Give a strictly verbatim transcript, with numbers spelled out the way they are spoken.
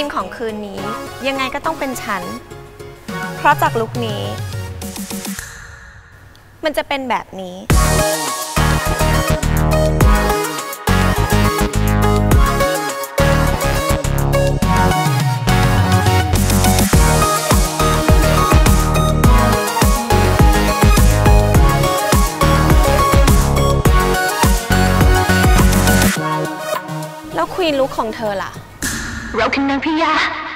ของคืนนี้ยังไงก็ต้องเป็นฉันเพราะจากลุคนี้มันจะเป็นแบบนี้แล้วควีนลุคของเธอล่ะเราคือนางพญา